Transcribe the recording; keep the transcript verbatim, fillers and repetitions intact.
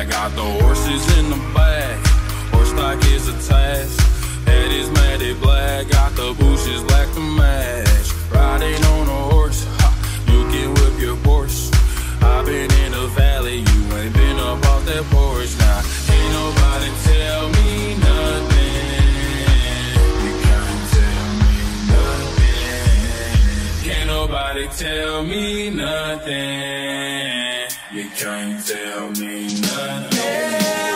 I got the horses in the back, horse stock is attached. Head is matted black, got the bushes black to match. Riding on a horse, ha, you can whip your Porsche. I've been in the valley, you ain't been up off that porch. Now, ain't nobody tell me nothing. You can't tell me nothing. Can't nobody tell me nothing. You can't tell me nothing.